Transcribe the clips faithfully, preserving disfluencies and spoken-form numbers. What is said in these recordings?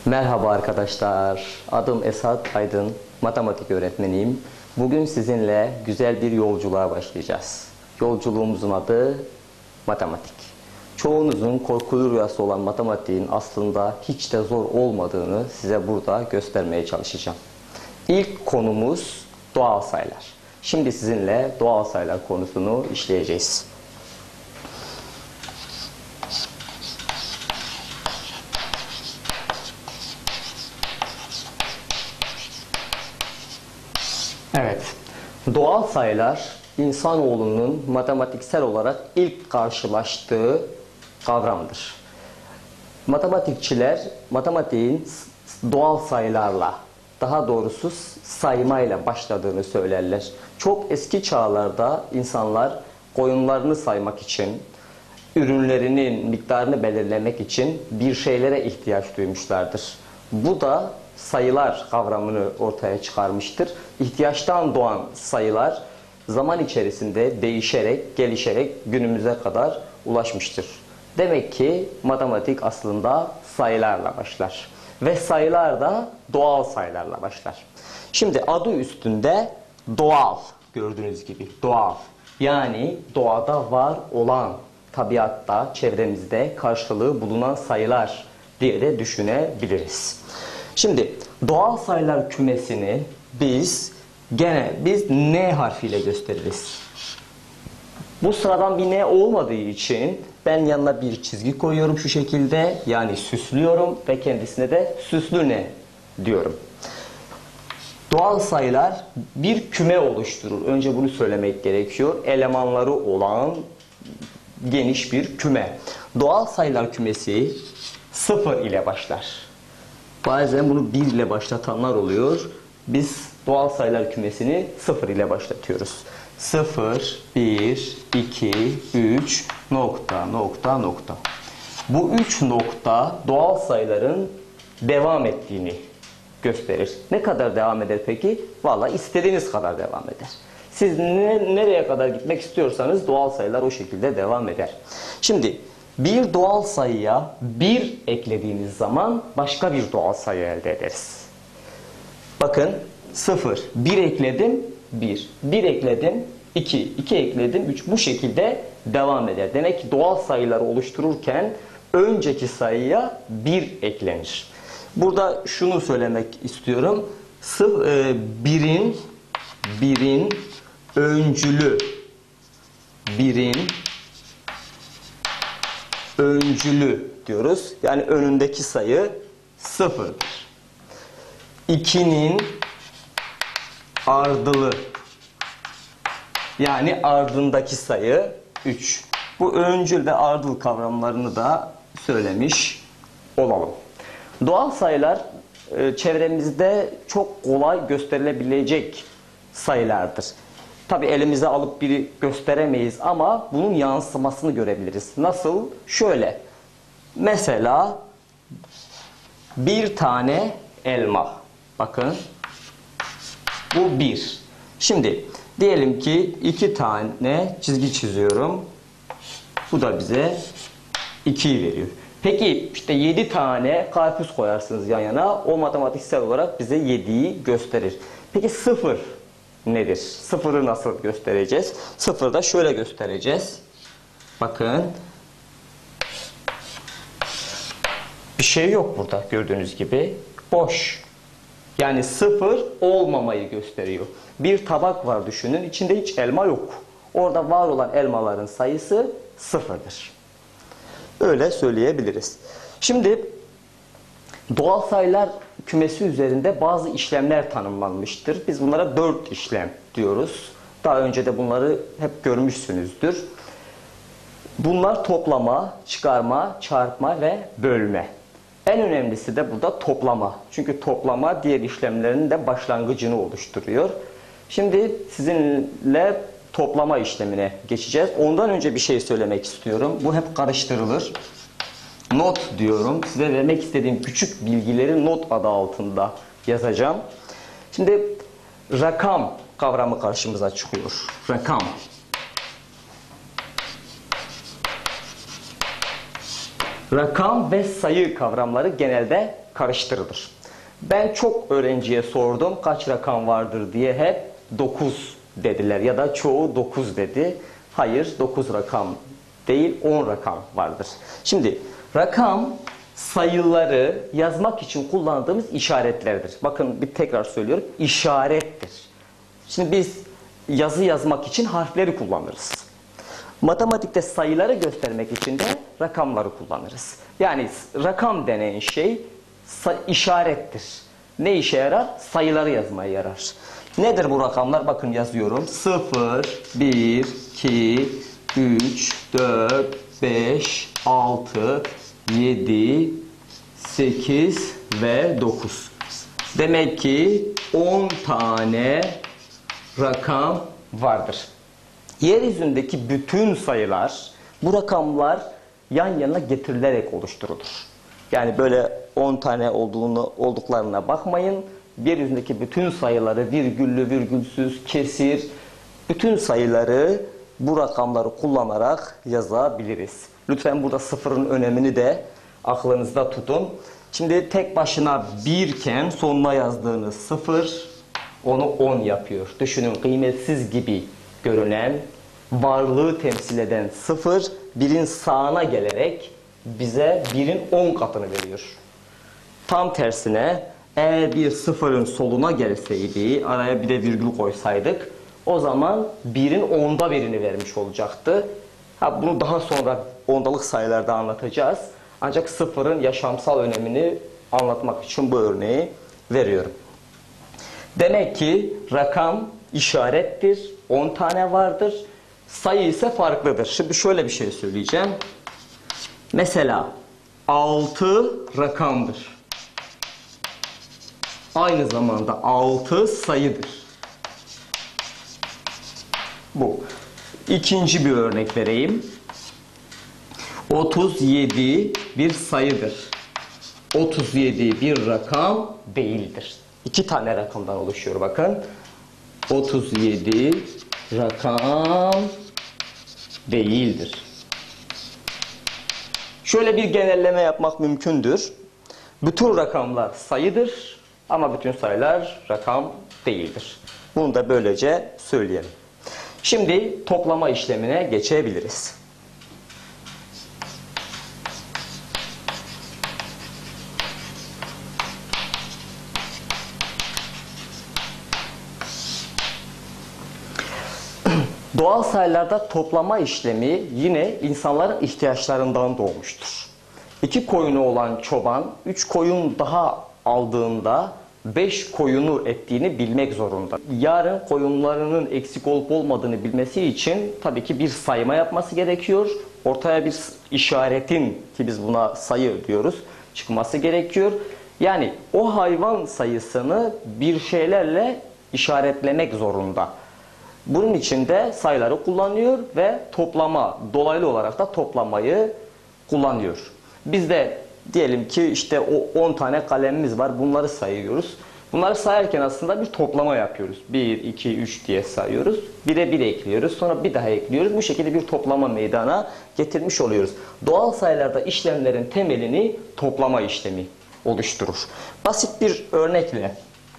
Merhaba arkadaşlar, adım Esat Aydın, matematik öğretmeniyim. Bugün sizinle güzel bir yolculuğa başlayacağız. Yolculuğumuzun adı matematik. Çoğunuzun korkulu rüyası olan matematiğin aslında hiç de zor olmadığını size burada göstermeye çalışacağım. İlk konumuz doğal sayılar. Şimdi sizinle doğal sayılar konusunu işleyeceğiz. Evet, doğal sayılar insanoğlunun matematiksel olarak ilk karşılaştığı kavramdır. Matematikçiler matematiğin doğal sayılarla, daha doğrusu saymayla başladığını söylerler. Çok eski çağlarda insanlar koyunlarını saymak için, ürünlerinin miktarını belirlemek için bir şeylere ihtiyaç duymuşlardır. Bu da sayılar kavramını ortaya çıkarmıştır. İhtiyaçtan doğan sayılar zaman içerisinde değişerek, gelişerek günümüze kadar ulaşmıştır. Demek ki matematik aslında sayılarla başlar. Ve sayılar da doğal sayılarla başlar. Şimdi adı üstünde doğal, gördüğünüz gibi doğal. Yani doğada var olan, tabiatta, çevremizde karşılığı bulunan sayılar diye de düşünebiliriz. Şimdi doğal sayılar kümesini biz gene biz N harfiyle gösteririz. Bu sıradan bir N olmadığı için ben yanına bir çizgi koyuyorum şu şekilde, yani süslüyorum ve kendisine de süslü N diyorum. Doğal sayılar bir küme oluşturur. Önce bunu söylemek gerekiyor. Elemanları olan geniş bir küme. Doğal sayılar kümesi sıfır ile başlar. Bazen bunu bir ile başlatanlar oluyor. Biz doğal sayılar kümesini sıfır ile başlatıyoruz. sıfır, bir, iki, üç, nokta, nokta, nokta. Bu üç nokta doğal sayıların devam ettiğini gösterir. Ne kadar devam eder peki? Vallahi istediğiniz kadar devam eder. Siz ne, nereye kadar gitmek istiyorsanız doğal sayılar o şekilde devam eder. Şimdi bir doğal sayıya bir eklediğiniz zaman başka bir doğal sayı elde ederiz. Bakın sıfır, bir ekledim, bir, bir ekledim, iki, iki ekledim, üç, bu şekilde devam eder. Demek ki doğal sayıları oluştururken önceki sayıya bir eklenir. Burada şunu söylemek istiyorum. Birin, birin öncülü, birin öncülü diyoruz. Yani önündeki sayı sıfırdır. ikinin ardılı, yani ardındaki sayı üç. Bu öncül ve ardıl kavramlarını da söylemiş olalım. Doğal sayılar çevremizde çok kolay gösterilebilecek sayılardır. Tabi elimize alıp biri gösteremeyiz ama bunun yansımasını görebiliriz. Nasıl? Şöyle. Mesela bir tane elma. Bakın. Bu bir. Şimdi diyelim ki iki tane çizgi çiziyorum. Bu da bize ikiyi veriyor. Peki işte yedi tane karpuz koyarsınız yan yana. O matematiksel olarak bize yediyi gösterir. Peki sıfır nedir? Sıfırı nasıl göstereceğiz? Sıfırı da şöyle göstereceğiz. Bakın. Bir şey yok burada gördüğünüz gibi. Boş. Yani sıfır olmamayı gösteriyor. Bir tabak var düşünün. İçinde hiç elma yok. Orada var olan elmaların sayısı sıfırdır. Öyle söyleyebiliriz. Şimdi doğal sayılar kümesi üzerinde bazı işlemler tanımlanmıştır. Biz bunlara dört işlem diyoruz. Daha önce de bunları hep görmüşsünüzdür. Bunlar toplama, çıkarma, çarpma ve bölme. En önemlisi de burada toplama. Çünkü toplama diğer işlemlerin de başlangıcını oluşturuyor. Şimdi sizinle toplama işlemine geçeceğiz. Ondan önce bir şey söylemek istiyorum. Bu hep karıştırılır. Not diyorum. Size vermek istediğim küçük bilgileri not adı altında yazacağım. Şimdi rakam kavramı karşımıza çıkıyor. Rakam. Rakam ve sayı kavramları genelde karıştırılır. Ben çok öğrenciye sordum kaç rakam vardır diye, hep dokuz dediler ya da çoğu dokuz dedi. Hayır, dokuz rakam değil, on rakam vardır. Şimdi rakam sayıları yazmak için kullandığımız işaretlerdir. Bakın bir tekrar söylüyorum, işarettir. Şimdi biz yazı yazmak için harfleri kullanırız. Matematikte sayıları göstermek için de rakamları kullanırız. Yani rakam denen şey işarettir. Ne işe yarar? Sayıları yazmaya yarar. Nedir bu rakamlar? Bakın yazıyorum. sıfır, bir, iki, üç, dört, beş, altı, yedi, sekiz ve dokuz. Demek ki on tane rakam vardır. Yeryüzündeki bütün sayılar, bu rakamlar yan yana getirilerek oluşturulur. Yani böyle on tane olduğunu olduklarına bakmayın. Yeryüzündeki bütün sayıları virgüllü, virgülsüz, kesir, bütün sayıları bu rakamları kullanarak yazabiliriz. Lütfen burada sıfırın önemini de aklınızda tutun. Şimdi tek başına birken sonuna yazdığınız sıfır onu on yapıyor. Düşünün, kıymetsiz gibi görünen, varlığı temsil eden sıfır birin sağına gelerek bize birin on katını veriyor. Tam tersine eğer bir sıfırın soluna gelseydi, araya bir de virgül koysaydık, o zaman birin onda birini vermiş olacaktı. Ha, bunu daha sonra ondalık sayılarda anlatacağız. Ancak sıfırın yaşamsal önemini anlatmak için bu örneği veriyorum. Demek ki rakam işarettir, on tane vardır. Sayı ise farklıdır. Şimdi şöyle bir şey söyleyeceğim. Mesela altı rakamdır. Aynı zamanda altı sayıdır. Bu. İkinci bir örnek vereyim. otuz yedi bir sayıdır. otuz yedi bir rakam değildir. İki tane rakamdan oluşuyor bakın. otuz yedi rakam değildir. Şöyle bir genelleme yapmak mümkündür. Bütün rakamlar sayıdır ama bütün sayılar rakam değildir. Bunu da böylece söyleyelim. Şimdi toplama işlemine geçebiliriz. Doğal sayılarda toplama işlemi yine insanların ihtiyaçlarından doğmuştur. İki koyunu olan çoban, üç koyun daha aldığında beş koyunu ettiğini bilmek zorunda. Yarın koyunlarının eksik olup olmadığını bilmesi için tabii ki bir sayma yapması gerekiyor. Ortaya bir işaretin, ki biz buna sayı diyoruz, çıkması gerekiyor. Yani o hayvan sayısını bir şeylerle işaretlemek zorunda. Bunun için de sayıları kullanıyor ve toplama, dolaylı olarak da toplamayı kullanıyor. Biz de diyelim ki işte o on tane kalemimiz var, bunları sayıyoruz. Bunları sayarken aslında bir toplama yapıyoruz. bir, iki, üç diye sayıyoruz. bire bir ekliyoruz, sonra bir daha ekliyoruz. Bu şekilde bir toplama meydana getirmiş oluyoruz. Doğal sayılarda işlemlerin temelini toplama işlemi oluşturur. Basit bir örnekle.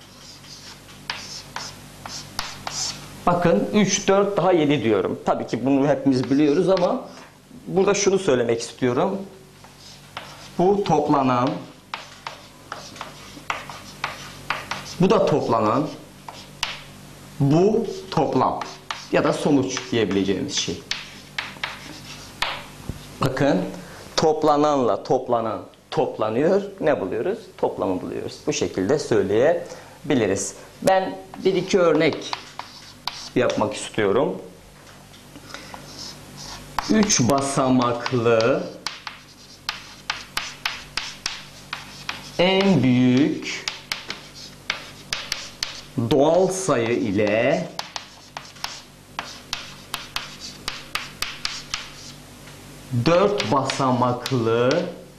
Bakın üç, dört daha yedi diyorum. Tabii ki bunu hepimiz biliyoruz ama burada şunu söylemek istiyorum. Bu toplanan, bu da toplanan, bu toplam ya da sonuç diyebileceğimiz şey. Bakın toplananla toplanan toplanıyor. Ne buluyoruz? Toplamı buluyoruz. Bu şekilde söyleyebiliriz. Ben bir iki örnek yapmak istiyorum. Üç basamaklı en büyük doğal sayı ile dört basamaklı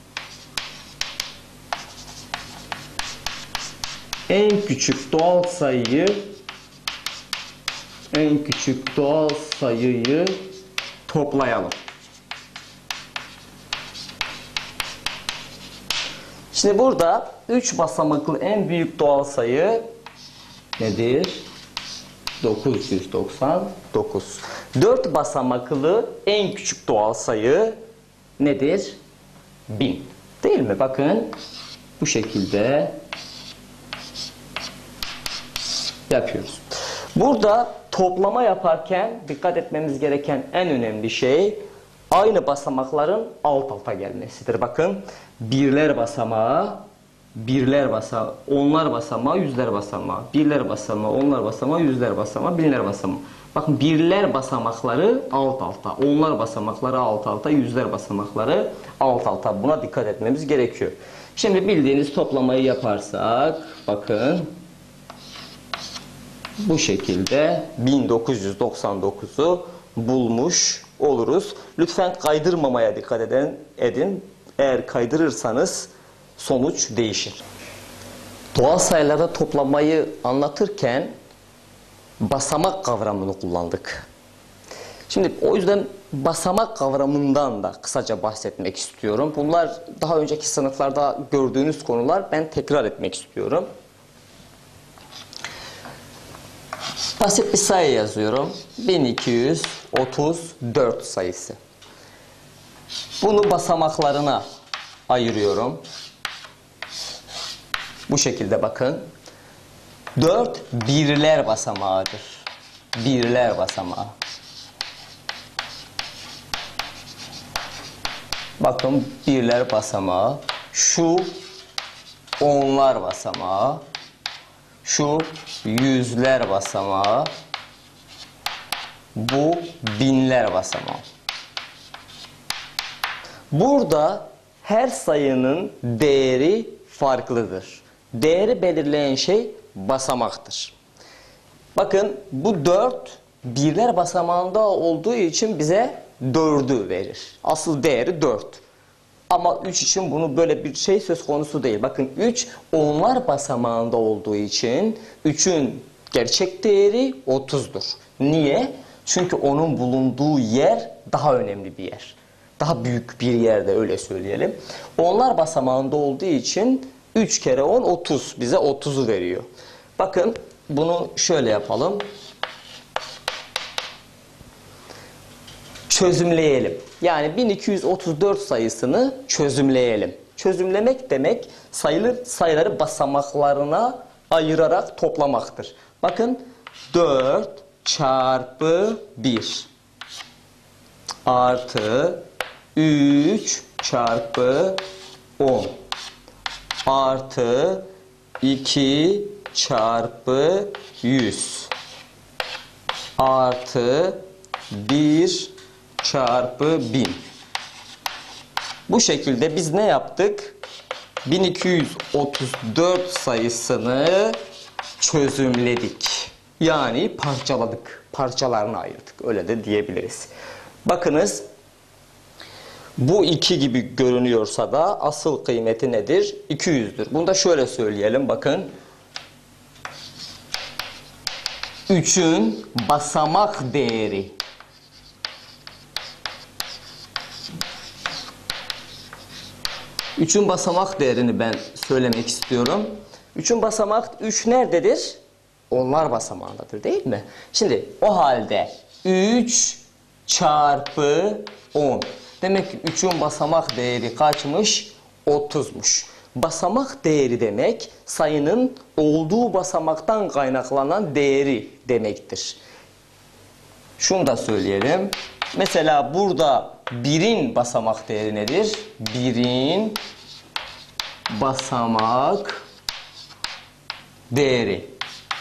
en küçük doğal sayıyı en küçük doğal sayıyı toplayalım. Şimdi burada üç basamaklı en büyük doğal sayı nedir? dokuz yüz doksan dokuz. dört basamaklı en küçük doğal sayı nedir? bin. Değil mi? Bakın bu şekilde yapıyoruz. Burada toplama yaparken dikkat etmemiz gereken en önemli şey aynı basamakların alt alta gelmesidir. Bakın birler basamağı, birler basamağı, onlar basamağı, yüzler basamağı, birler basamağı, onlar basamağı, yüzler basamağı, binler basamağı. Bakın birler basamakları alt alta, onlar basamakları alt alta, yüzler basamakları alt alta. Buna dikkat etmemiz gerekiyor. Şimdi bildiğiniz toplamayı yaparsak bakın bu şekilde bin dokuz yüz doksan dokuzu bulmuş oluruz. Lütfen kaydırmamaya dikkat edin. edin. Eğer kaydırırsanız sonuç değişir. Doğal sayılarda toplamayı anlatırken basamak kavramını kullandık. Şimdi o yüzden basamak kavramından da kısaca bahsetmek istiyorum. Bunlar daha önceki sınıflarda gördüğünüz konular. Ben tekrar etmek istiyorum. Basit bir sayı yazıyorum. bin iki yüz otuz dört sayısı. Bunu basamaklarına ayırıyorum. Bu şekilde bakın. dört birler basamağıdır. Birler basamağı. Bakın birler basamağı. Şu onlar basamağı. Şu yüzler basamağı. Bu binler basamağı. Burada her sayının değeri farklıdır. Değeri belirleyen şey basamaktır. Bakın bu dört birler basamağında olduğu için bize dördü verir. Asıl değeri dört. Ama üç için bunu böyle bir şey söz konusu değil. Bakın üç onlar basamağında olduğu için üçün gerçek değeri otuzdur. Niye? Çünkü onun bulunduğu yer daha önemli bir yer. Daha büyük bir yerde, öyle söyleyelim. Onlar basamağında olduğu için üç kere on otuz, bize otuzu veriyor. Bakın bunu şöyle yapalım. Çözümleyelim. Yani bin iki yüz otuz dört sayısını çözümleyelim. Çözümlemek demek sayılı sayıları basamaklarına ayırarak toplamaktır. Bakın dört çarpı bir artı üç çarpı on artı iki çarpı yüz artı bir çarpı bin. Bu şekilde biz ne yaptık? bin iki yüz otuz dört sayısını çözümledik. Yani parçaladık. Parçalarına ayırdık. Öyle de diyebiliriz. Bakınız. Bu iki gibi görünüyorsa da asıl kıymeti nedir? iki yüzdür. Bunu da şöyle söyleyelim. Bakın. üçün basamak değeri. üçün basamak değerini ben söylemek istiyorum. üçün basamak üç nerededir? Onlar basamağındadır, değil mi? Şimdi o halde üç çarpı on. Demek ki üçün basamak değeri kaçmış? otuzmuş. Basamak değeri demek sayının olduğu basamaktan kaynaklanan değeri demektir. Şunu da söyleyelim. Mesela burada birin basamak değeri nedir? birin basamak değeri.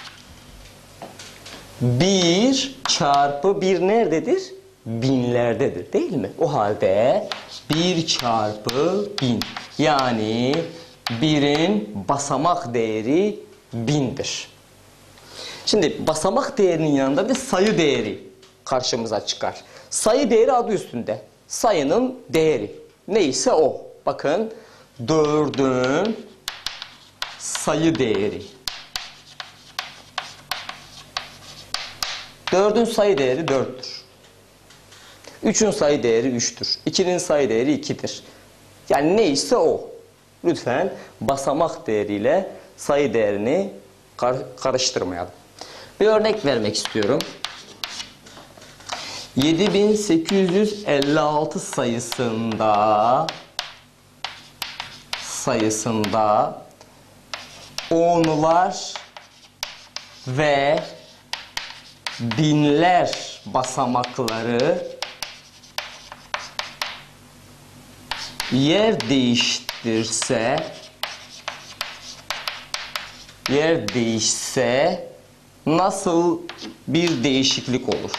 bir çarpı bir nerededir? Binlerdedir, değil mi? O halde bir çarpı bin. Yani birin basamak değeri bindir. Şimdi basamak değerinin yanında bir sayı değeri karşımıza çıkar. Sayı değeri adı üstünde. Sayının değeri. Neyse o. Bakın dördün sayı değeri. dördün sayı değeri dörttür. üçün sayı değeri üçtür. ikinin sayı değeri ikidir. Yani neyse o. Lütfen basamak değeriyle sayı değerini kar karıştırmayalım. Bir örnek vermek istiyorum. yedi bin sekiz yüz elli altı sayısında sayısında onlar ve binler basamakları yer değiştirse yer değişse nasıl bir değişiklik olur?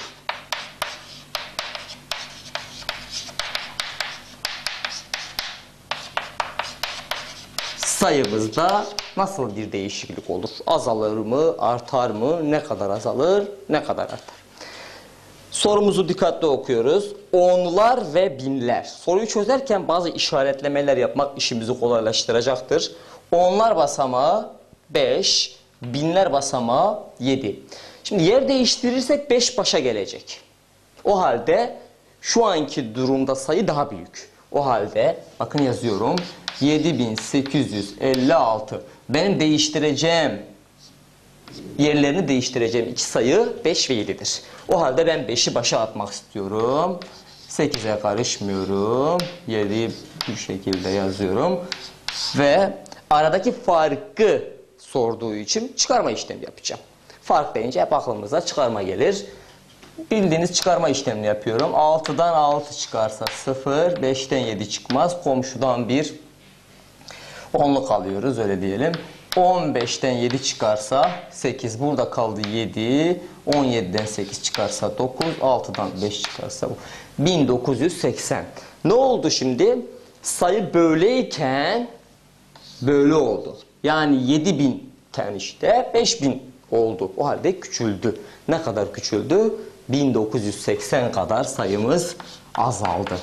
Sayımızda nasıl bir değişiklik olur? Azalır mı, artar mı? Ne kadar azalır, ne kadar artar? Sorumuzu dikkatli okuyoruz. Onlar ve binler. Soruyu çözerken bazı işaretlemeler yapmak işimizi kolaylaştıracaktır. Onlar basamağı beş, binler basamağı yedi. Şimdi yer değiştirirsek beş başa gelecek. O halde şu anki durumda sayı daha büyük. O halde bakın yazıyorum. yedi bin sekiz yüz elli altı. Benim değiştireceğim, yerlerini değiştireceğim iki sayı beş ve yedidir. O halde ben beşi başa atmak istiyorum. sekize karışmıyorum. yediyi bu şekilde yazıyorum. Ve aradaki farkı sorduğu için çıkarma işlemi yapacağım. Fark deyince hep aklımıza çıkarma gelir. Bildiğiniz çıkarma işlemini yapıyorum. altıdan altı çıkarsa sıfır, beşten yedi çıkmaz. Komşudan bir, onluk alıyoruz öyle diyelim. on beşten yedi çıkarsa sekiz, burada kaldı yedi. on yediden sekiz çıkarsa dokuz, altıdan beş çıkarsa bin dokuz yüz seksen. Ne oldu şimdi? Sayı böyleyken böyle oldu. Yani yedi binden işte beş bin oldu. O halde küçüldü. Ne kadar küçüldü? bin dokuz yüz seksen kadar sayımız azaldı.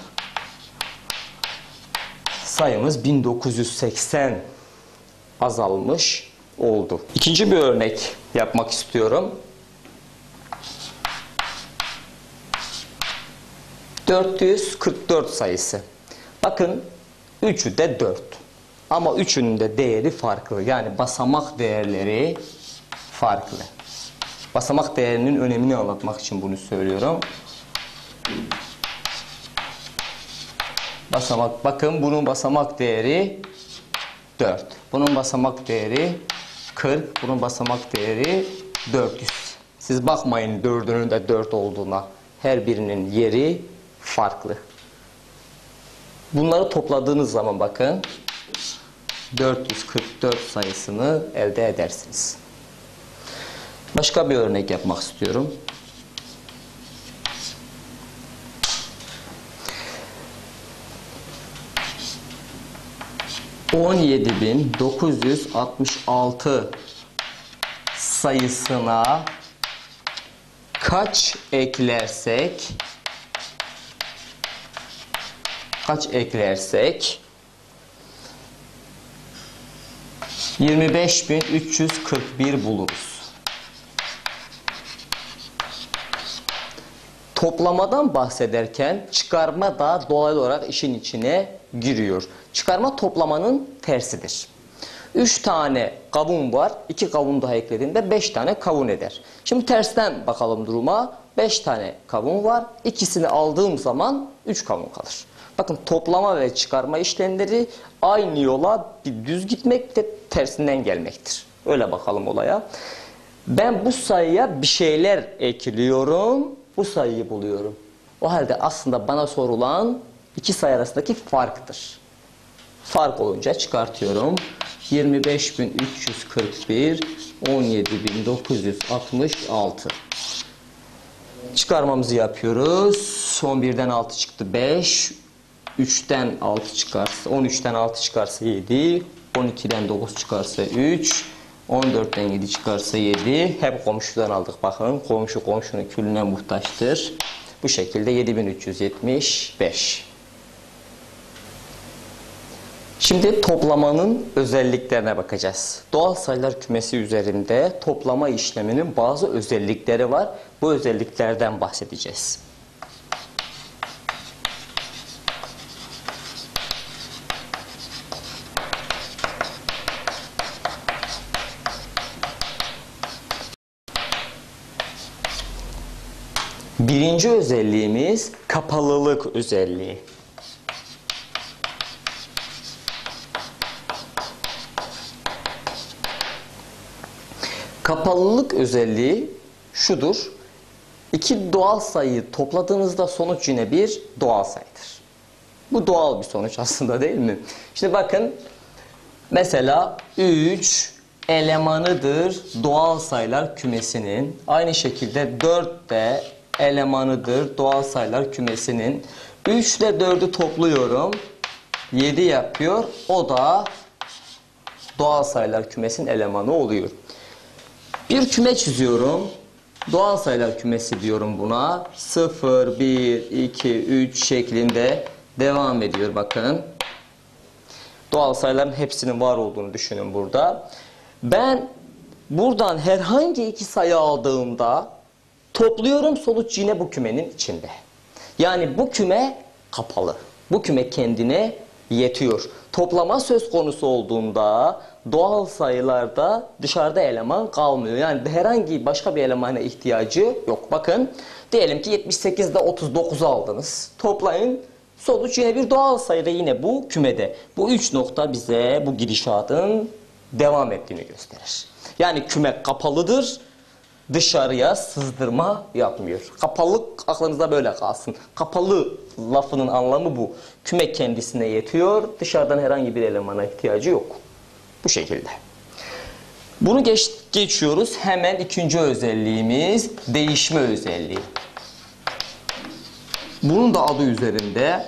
Sayımız bin dokuz yüz seksen azalmış oldu. İkinci bir örnek yapmak istiyorum. dört yüz kırk dört sayısı. Bakın üçü de dört. Ama üçünün de değeri farklı. Yani basamak değerleri farklı. Basamak değerinin önemini anlatmak için bunu söylüyorum. Basamak, bakın bunun basamak değeri dört. Bunun basamak değeri kırk. Bunun basamak değeri dört yüz. Siz bakmayın dördünün de dört olduğuna. Her birinin yeri farklı. Bunları topladığınız zaman bakın dört yüz kırk dört sayısını elde edersiniz. Başka bir örnek yapmak istiyorum. on yedi bin dokuz yüz altmış altı sayısına kaç eklersek kaç eklersek yirmi beş bin üç yüz kırk bir buluruz. Toplamadan bahsederken çıkarma da doğal olarak işin içine giriyor. Çıkarma toplamanın tersidir. üç tane kavun var. iki kavun daha eklediğinde beş tane kavun eder. Şimdi tersten bakalım duruma. beş tane kavun var. İkisini aldığım zaman üç kavun kalır. Bakın toplama ve çıkarma işlemleri aynı yola bir düz gitmek ve tersinden gelmektir. Öyle bakalım olaya. Ben bu sayıya bir şeyler ekliyorum. Bu sayıyı buluyorum. O halde aslında bana sorulan iki sayı arasındaki farktır. Fark olunca çıkartıyorum. yirmi beş bin üç yüz kırk bir, on yedi bin dokuz yüz altmış altı. Çıkarmamızı yapıyoruz. on birden altı çıktı beş. üçten altı çıkarsa, on üçten altı çıkarsa yedi. on ikiden dokuz çıkarsa üç. on dörtten yedi çıkarsa yedi. Hep komşudan aldık bakın. Komşu komşunun külüne muhtaçtır. Bu şekilde yedi bin üç yüz yetmiş beş. Şimdi toplamanın özelliklerine bakacağız. Doğal sayılar kümesi üzerinde toplama işleminin bazı özellikleri var. Bu özelliklerden bahsedeceğiz. Birinci özelliğimiz kapalılık özelliği. Kapalılık özelliği şudur. İki doğal sayıyı topladığınızda sonuç yine bir doğal sayıdır. Bu doğal bir sonuç aslında, değil mi? Şimdi bakın, mesela üç elemanıdır doğal sayılar kümesinin. Aynı şekilde dört de elemanıdır doğal sayılar kümesinin. üç ile dördü topluyorum. yedi yapıyor. O da doğal sayılar kümesinin elemanı oluyor. Bir küme çiziyorum. Doğal sayılar kümesi diyorum buna. sıfır, bir, iki, üç şeklinde devam ediyor bakın. Doğal sayıların hepsinin var olduğunu düşünün burada. Ben buradan herhangi iki sayı aldığımda topluyorum, sonuç yine bu kümenin içinde. Yani bu küme kapalı. Bu küme kendine yetiyor. Toplama söz konusu olduğunda doğal sayılarda dışarıda eleman kalmıyor. Yani herhangi başka bir elemana ihtiyacı yok. Bakın, diyelim ki yetmiş sekiz ile otuz dokuz aldınız. Toplayın. Sonuç yine bir doğal sayıda, yine bu kümede. Bu üç nokta bize bu gidişatın devam ettiğini gösterir. Yani küme kapalıdır. Dışarıya sızdırma yapmıyor. Kapalılık aklınızda böyle kalsın. Kapalı lafının anlamı bu. Küme kendisine yetiyor. Dışarıdan herhangi bir elemana ihtiyacı yok. Bu şekilde. Bunu geç, geçiyoruz. Hemen ikinci özelliğimiz değişme özelliği. Bunun da adı üzerinde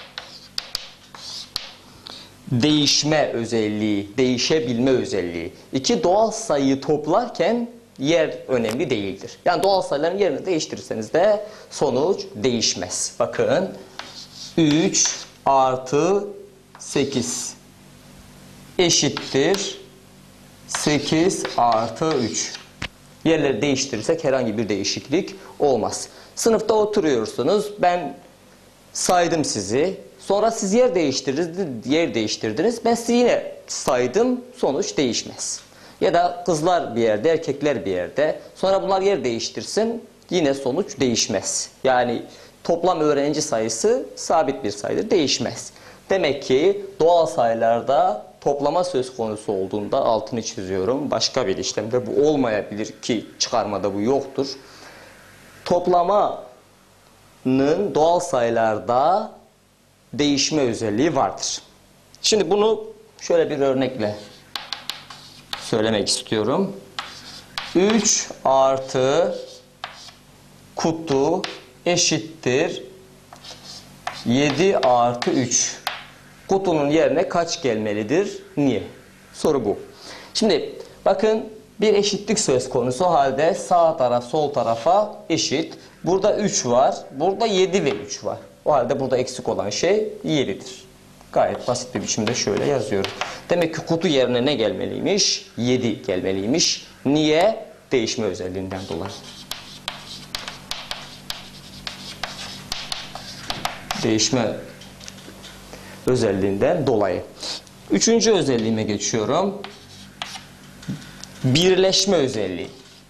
değişme özelliği, değişebilme özelliği. İki doğal sayıyı toplarken yer önemli değildir. Yani doğal sayıların yerini değiştirirseniz de sonuç değişmez. Bakın, üç artı sekiz eşittir sekiz artı üç. Yerleri değiştirirsek herhangi bir değişiklik olmaz. Sınıfta oturuyorsunuz. Ben saydım sizi. Sonra siz yer değiştirdiniz, yer değiştirdiniz. Ben sizi yine saydım. Sonuç değişmez. Ya da kızlar bir yerde, erkekler bir yerde. Sonra bunlar yer değiştirsin. Yine sonuç değişmez. Yani toplam öğrenci sayısı sabit bir sayıdır. Değişmez. Demek ki doğal sayılarda toplama söz konusu olduğunda, altını çiziyorum, başka bir işlemde bu olmayabilir ki çıkarmada bu yoktur. Toplamanın doğal sayılarda değişme özelliği vardır. Şimdi bunu şöyle bir örnekle söylemek istiyorum. üç artı kutu eşittir yedi artı üç. Kutunun yerine kaç gelmelidir? Niye? Soru bu. Şimdi bakın, bir eşitlik söz konusu halde sağ taraf sol tarafa eşit. Burada üç var. Burada yedi ve üç var. O halde burada eksik olan şey yedidir. Gayet basit bir biçimde şöyle yazıyorum. Demek ki kutu yerine ne gelmeliymiş? yedi gelmeliymiş. Niye? Değişme özelliğinden dolayı. Değişme özelliğinden dolayı. Üçüncü özelliğime geçiyorum. Birleşme özelliği.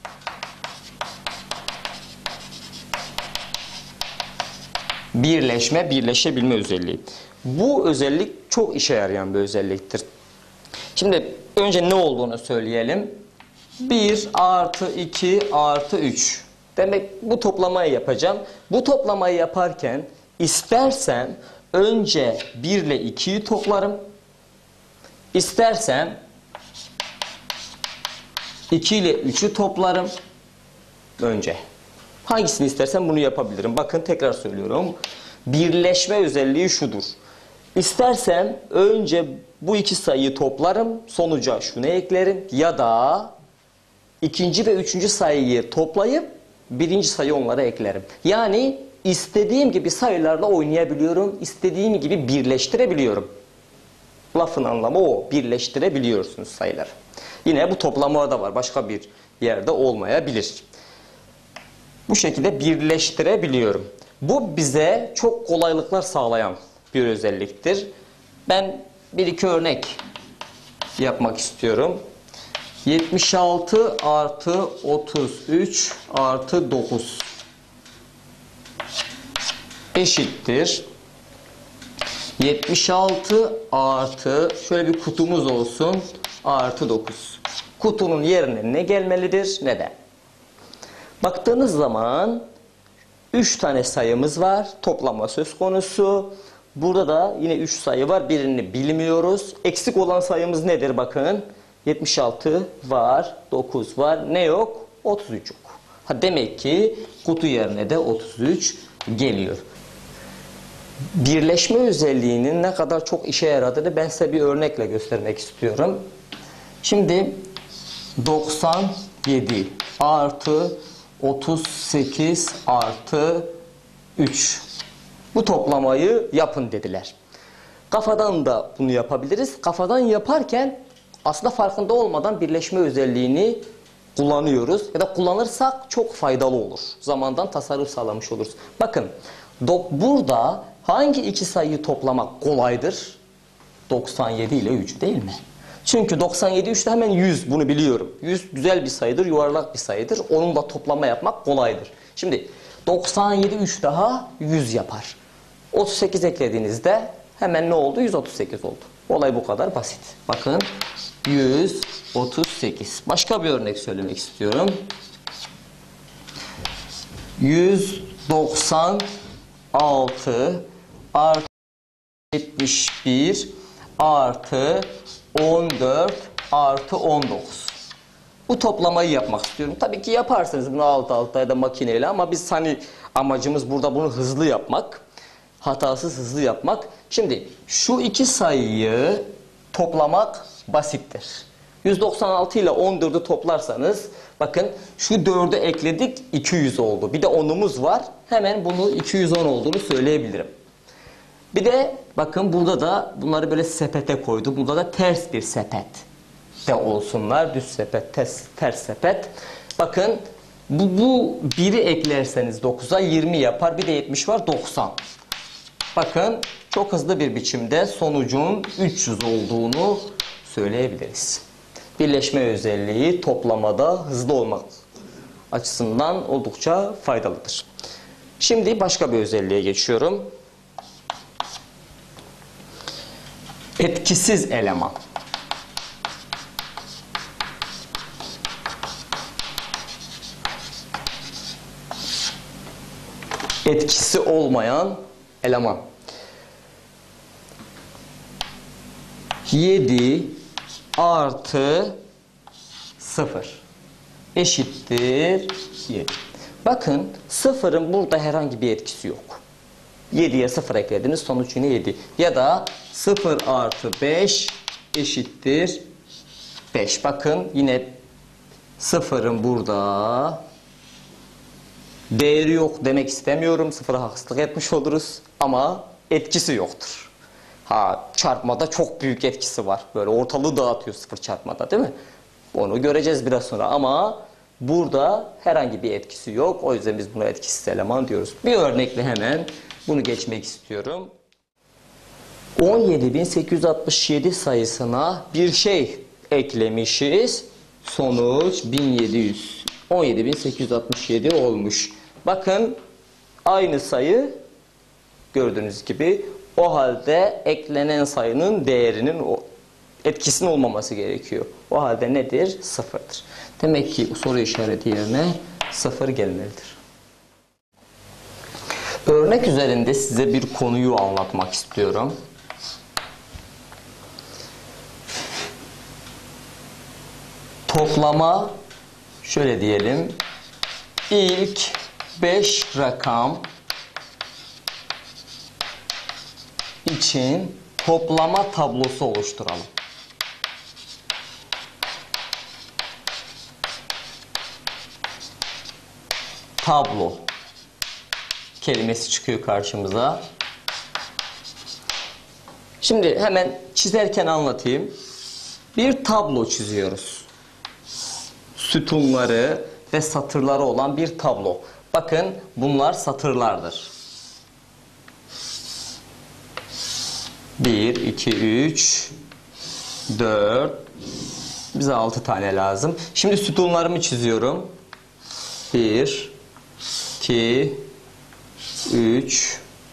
Birleşme, birleşebilme özelliği. Bu özellik çok işe yarayan bir özelliktir. Şimdi önce ne olduğunu söyleyelim. bir artı iki artı üç. Demek bu toplamayı yapacağım. Bu toplamayı yaparken istersem önce bir ile ikiyi toplarım. İstersem iki ile üçü toplarım. Önce. Hangisini istersem bunu yapabilirim. Bakın, tekrar söylüyorum. Birleşme özelliği şudur. İstersem önce bu iki sayıyı toplarım. Sonuca şunu eklerim. Ya da ikinci ve üçüncü sayıyı toplayıp birinci sayı onlara eklerim. Yani istediğim gibi sayılarla oynayabiliyorum. İstediğim gibi birleştirebiliyorum. Lafın anlamı o. Birleştirebiliyorsunuz sayıları. Yine bu toplamada var. Başka bir yerde olmayabilir. Bu şekilde birleştirebiliyorum. Bu bize çok kolaylıklar sağlayan bir özelliktir. Ben bir iki örnek yapmak istiyorum. yetmiş altı artı otuz üç artı dokuz. eşittir yetmiş altı artı şöyle bir kutumuz olsun artı dokuz. Kutunun yerine ne gelmelidir? Neden? Baktığınız zaman üç tane sayımız var. Toplama söz konusu. Burada da yine üç sayı var. Birini bilmiyoruz. Eksik olan sayımız nedir? Bakın. yetmiş altı var. dokuz var. Ne yok? otuz üç yok. Ha, demek ki kutu yerine de otuz üç geliyor. Birleşme özelliğinin ne kadar çok işe yaradığını ben size bir örnekle göstermek istiyorum. Şimdi doksan yedi artı otuz sekiz artı üç. Bu toplamayı yapın dediler. Kafadan da bunu yapabiliriz. Kafadan yaparken aslında farkında olmadan birleşme özelliğini kullanıyoruz. Ya da kullanırsak çok faydalı olur. Zamandan tasarruf sağlamış oluruz. Bakın burada hangi iki sayıyı toplamak kolaydır? doksan yedi ile üç değil mi? Çünkü doksan yedi üçte hemen yüz, bunu biliyorum. yüz güzel bir sayıdır, yuvarlak bir sayıdır. Onunla toplama yapmak kolaydır. Şimdi doksan yedi üç daha yüz yapar. otuz sekiz eklediğinizde hemen ne oldu? yüz otuz sekiz oldu. Olay bu kadar basit. Bakın yüz otuz sekiz. Başka bir örnek söylemek istiyorum. yüz doksan altı artı yetmiş bir artı on dört artı on dokuz. Bu toplamayı yapmak istiyorum. Tabii ki yaparsınız bunu alt alta ya da makineyle ama biz hani amacımız burada bunu hızlı yapmak. Hatasız hızlı yapmak. Şimdi şu iki sayıyı toplamak basittir. yüz doksan altı ile on dördü toplarsanız bakın şu dördü ekledik iki yüz oldu. Bir de onumuz var. Hemen bunu iki yüz on olduğunu söyleyebilirim. Bir de bakın burada da bunları böyle sepete koydum. Burada da ters bir sepet de olsunlar. Düz sepet, ters, ters sepet. Bakın bu, bu biri eklerseniz dokuza yirmi yapar. Bir de yetmiş var, doksan. Bakın çok hızlı bir biçimde sonucun üç yüz olduğunu söyleyebiliriz. Birleşme özelliği toplamada hızlı olmak açısından oldukça faydalıdır. Şimdi başka bir özelliğe geçiyorum. Etkisiz eleman. Etkisi olmayan eleman. yedi artı sıfır eşittir yedi. Bakın sıfırın burada herhangi bir etkisi yok. yediye sıfır eklediniz, sonuç yine yedi. Ya da sıfır artı beş eşittir beş. Bakın yine sıfırın burada değeri yok demek istemiyorum. Sıfıra haksızlık etmiş oluruz ama etkisi yoktur. Ha, çarpmada çok büyük etkisi var. Böyle ortalığı dağıtıyor sıfır çarpmada, değil mi? Onu göreceğiz biraz sonra ama burada herhangi bir etkisi yok. O yüzden biz buna etkisiz eleman diyoruz. Bir örnekle hemen bunu geçmek istiyorum. on yedi bin sekiz yüz altmış yedi sayısına bir şey eklemişiz. Sonuç bin yedi yüz. on yedi bin sekiz yüz altmış yedi olmuş. Bakın aynı sayı gördüğünüz gibi. O halde eklenen sayının değerinin etkisinin olmaması gerekiyor. O halde nedir? Sıfırdır. Demek ki soru işareti yerine sıfır gelmelidir. Örnek üzerinde size bir konuyu anlatmak istiyorum. Toplama, şöyle diyelim, ilk beş rakam için toplama tablosu oluşturalım. Tablo kelimesi çıkıyor karşımıza. Şimdi hemen çizerken anlatayım. Bir tablo çiziyoruz. Sütunları ve satırları olan bir tablo. Bakın bunlar satırlardır. bir, iki, üç, dört, bize altı tane lazım. Şimdi sütunlarımı çiziyorum. bir, iki, üç,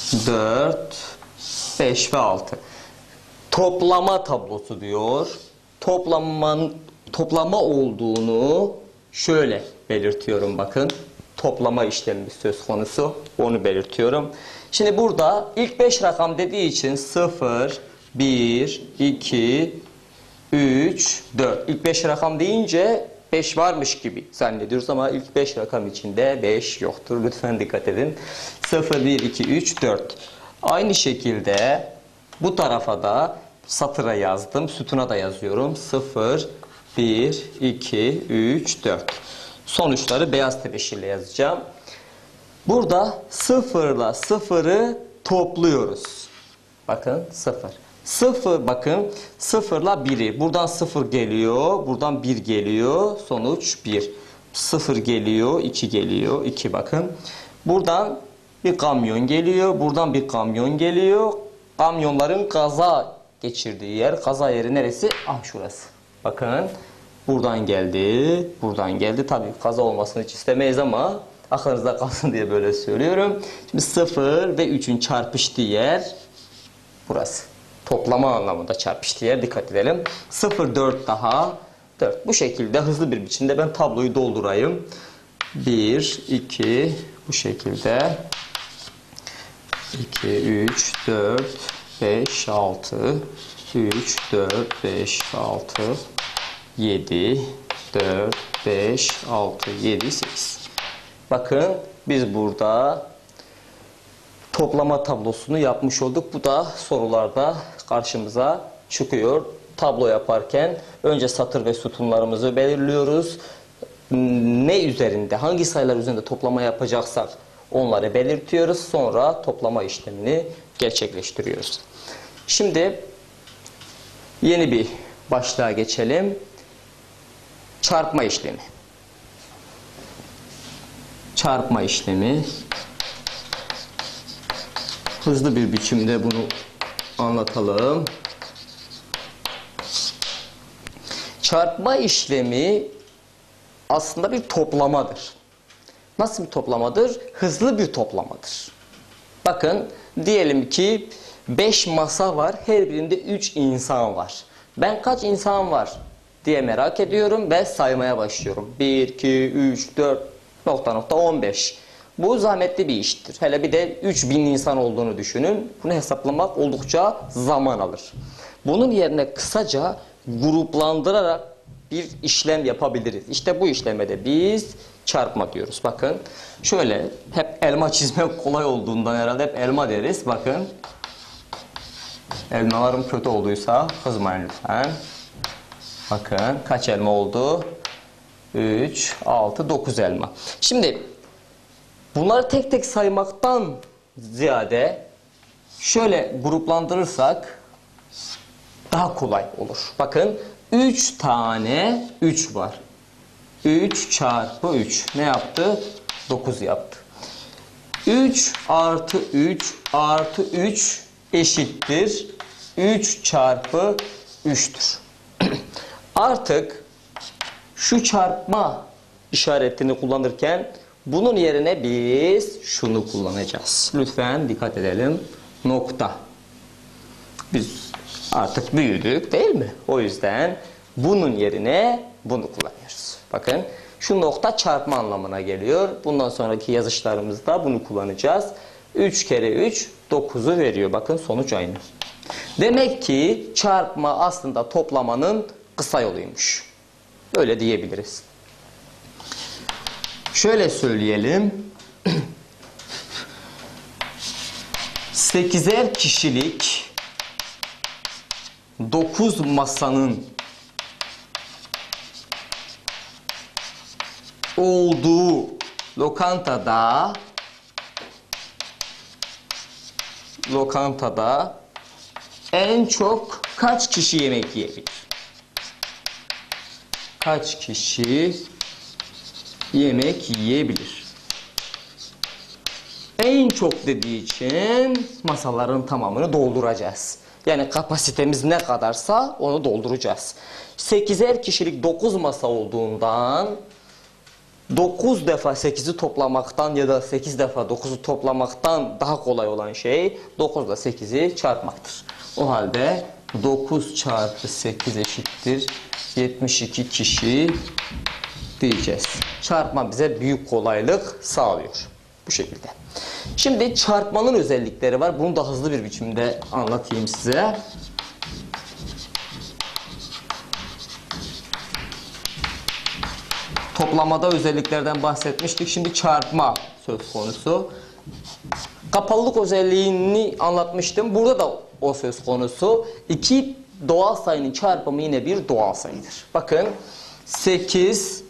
dört, beş ve altı. Toplama tablosu diyor. Toplaman, toplama olduğunu şöyle belirtiyorum bakın. Toplama işlemi söz konusu. Onu belirtiyorum. Şimdi burada ilk beş rakam dediği için sıfır, bir, iki, üç, dört. İlk beş rakam deyince beş varmış gibi zannediyoruz ama ilk beş rakam içinde beş yoktur. Lütfen dikkat edin. sıfır, bir, iki, üç, dört. Aynı şekilde bu tarafa da satıra yazdım. Sütuna da yazıyorum. sıfır, bir, iki, üç, dört. Sonuçları beyaz tebeşirle yazacağım. Burada sıfırla sıfırı topluyoruz. Bakın sıfır. Sıfır bakın sıfırla biri. Buradan sıfır geliyor. Buradan bir geliyor. Sonuç bir. sıfır geliyor. iki geliyor. iki bakın. Buradan bir kamyon geliyor. Buradan bir kamyon geliyor. Kamyonların kaza geçirdiği yer. Kaza yeri neresi? Ah şurası. Bakın. Buradan geldi. Buradan geldi. Tabii kaza olmasını hiç istemeyiz ama aklınızda kalsın diye böyle söylüyorum. Şimdi sıfır ve üçün çarpıştığı yer burası. Toplama anlamında çarpıştığı yer, dikkat edelim. sıfır, dört daha. dört. Bu şekilde hızlı bir biçimde ben tabloyu doldurayım. bir, iki, bu şekilde. iki, üç, dört, beş, altı. üç, dört, beş, altı. yedi, dört, beş, altı, yedi, sekiz. Bakın biz burada toplama tablosunu yapmış olduk. Bu da sorularda karşımıza çıkıyor. Tablo yaparken önce satır ve sütunlarımızı belirliyoruz. Ne üzerinde, hangi sayılar üzerinde toplama yapacaksak onları belirtiyoruz. Sonra toplama işlemini gerçekleştiriyoruz. Şimdi yeni bir başlığa geçelim. Çarpma işlemi. Çarpma işlemi. Hızlı bir biçimde bunu anlatalım. Çarpma işlemi aslında bir toplamadır. Nasıl bir toplamadır? Hızlı bir toplamadır. Bakın diyelim ki beş masa var. Her birinde üç insan var. Ben kaç insan var diye merak ediyorum ve saymaya başlıyorum. bir, iki, üç, dört, nokta nokta on beş. Bu zahmetli bir iştir. Hele bir de üç bin insan olduğunu düşünün. Bunu hesaplamak oldukça zaman alır. Bunun yerine kısaca gruplandırarak bir işlem yapabiliriz. İşte bu işleme de biz çarpma diyoruz. Bakın şöyle, hep elma çizmek kolay olduğundan herhalde hep elma deriz. Bakın elmalarım kötü olduysa kızmayın lütfen. Bakın kaç elma oldu? üç, altı, dokuz elma. Şimdi bunları tek tek saymaktan ziyade şöyle gruplandırırsak daha kolay olur. Bakın üç tane üç var. üç çarpı üç ne yaptı? dokuz yaptı. üç artı üç artı üç eşittir üç çarpı üç'tür. Artık şu çarpma işaretini kullanırken bunun yerine biz şunu kullanacağız. Lütfen dikkat edelim. Nokta. Biz artık büyüdük değil mi? O yüzden bunun yerine bunu kullanıyoruz. Bakın şu nokta çarpma anlamına geliyor. Bundan sonraki yazışlarımızda bunu kullanacağız. üç kere üç dokuz'u veriyor. Bakın sonuç aynı. Demek ki çarpma aslında toplamanın kısa yoluymuş. Öyle diyebiliriz. Şöyle söyleyelim. sekizer kişilik dokuz masanın olduğu lokantada lokantada en çok kaç kişi yemek yiyebilir? Kaç kişi yemek yiyebilir? En çok dediği için masaların tamamını dolduracağız. Yani kapasitemiz ne kadarsa onu dolduracağız. sekizer kişilik dokuz masa olduğundan dokuz defa sekizi toplamaktan ya da sekiz defa dokuzu toplamaktan daha kolay olan şey dokuz ile sekizi çarpmaktır. O halde dokuz çarpı sekiz eşittir yetmiş iki kişi diyeceğiz. Çarpma bize büyük kolaylık sağlıyor. Bu şekilde. Şimdi çarpmanın özellikleri var. Bunu da hızlı bir biçimde anlatayım size. Toplamada özelliklerden bahsetmiştik. Şimdi çarpma söz konusu. Kapalılık özelliğini anlatmıştım. Burada da o söz konusu. İki doğal sayının çarpımı yine bir doğal sayıdır. Bakın sekiz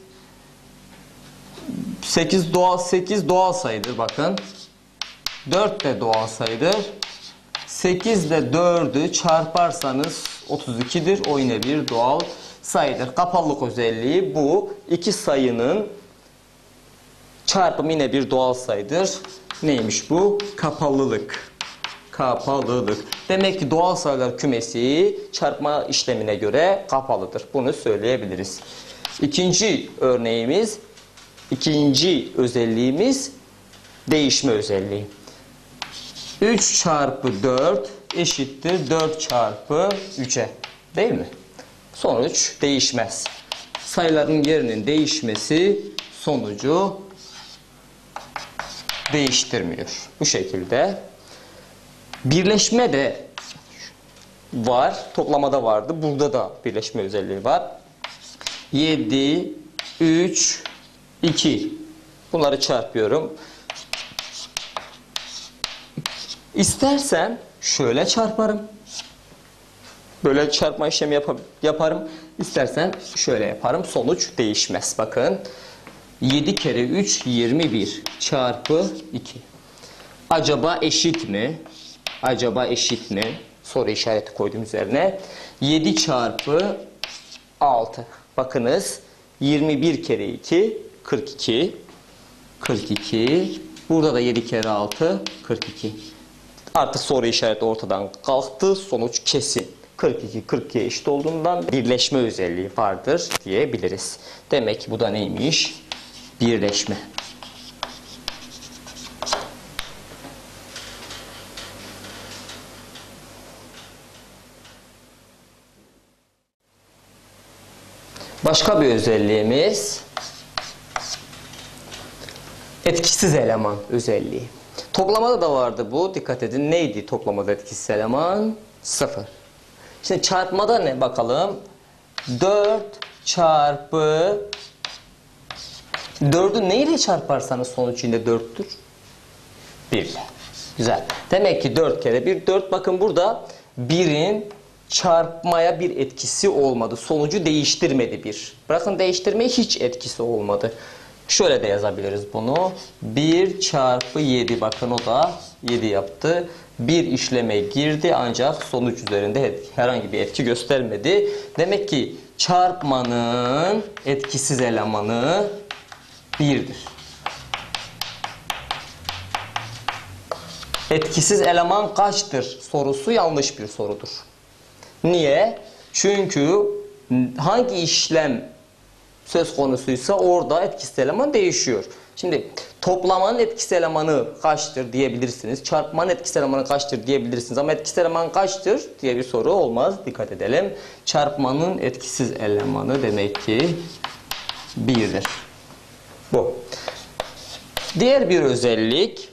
sekiz doğal sekiz doğal sayıdır bakın. dört de doğal sayıdır. sekiz ile dördü çarparsanız otuz iki'dir. O yine bir doğal sayıdır. Kapalılık özelliği bu. İki sayının çarpımı yine bir doğal sayıdır. Neymiş bu? Kapalılık. Kapalılık. Demek ki doğal sayılar kümesi çarpma işlemine göre kapalıdır. Bunu söyleyebiliriz. İkinci örneğimiz, ikinci özelliğimiz değişme özelliği. üç çarpı dört eşittir dört çarpı üç'e. Değil mi? Sonuç değişmez. Sayıların yerinin değişmesi sonucu değiştirmiyor. Bu şekilde. Birleşme de var. Toplamada vardı. Burada da birleşme özelliği var. yedi, üç, iki. Bunları çarpıyorum. İstersen şöyle çarparım. Böyle çarpma işlemi yap yaparım. İstersen şöyle yaparım. Sonuç değişmez. Bakın. yedi kere üç yirmi bir çarpı iki. Acaba eşit mi? Acaba eşit mi? Soru işareti koydum üzerine. yedi çarpı altı. Bakınız. yirmi bir kere iki kırk iki. kırk iki. Burada da yedi kere altı kırk iki. Artık soru işareti ortadan kalktı. Sonuç kesin. kırk iki kırk iki'ye eşit olduğundan birleşme özelliği vardır diyebiliriz. Demek ki bu da neymiş? Birleşme. Başka bir özelliğimiz etkisiz eleman özelliği. Toplamada da vardı bu. Dikkat edin. Neydi toplamada etkisiz eleman? sıfır. Şimdi çarpmada ne bakalım? dört çarpı dördü neyle çarparsanız sonuç yine dört'tür. bir ile. Güzel. Demek ki dört kere bir dört. Bakın burada bir'in çarpmaya bir etkisi olmadı. Sonucu değiştirmedi bir. Bırakın değiştirmeye hiç etkisi olmadı. Şöyle de yazabiliriz bunu. bir çarpı yedi. Bakın o da yedi yaptı. Bir işleme girdi ancak sonuç üzerinde herhangi bir etki göstermedi. Demek ki çarpmanın etkisiz elemanı bir'dir. Etkisiz eleman kaçtır sorusu yanlış bir sorudur. Niye? Çünkü hangi işlem söz konusuysa orada etkisiz eleman değişiyor. Şimdi toplamanın etkisiz elemanı kaçtır diyebilirsiniz. Çarpmanın etkisiz elemanı kaçtır diyebilirsiniz. Ama etkisiz eleman kaçtır diye bir soru olmaz. Dikkat edelim. Çarpmanın etkisiz elemanı demek ki bir'dir. Bu. Diğer bir özellik